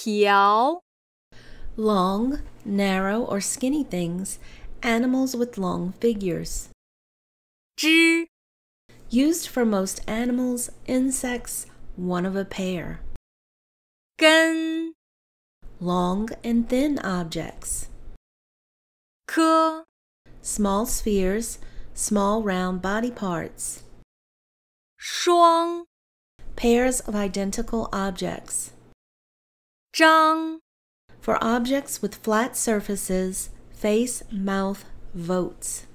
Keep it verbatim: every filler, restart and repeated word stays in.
条 Long, narrow, or skinny things, animals with long figures. 只 Used for most animals, insects, one of a pair. 根 Long and thin objects. 颗 Small spheres, small round body parts. 双 Pairs of identical objects. 张 For objects with flat surfaces, face, mouth, votes.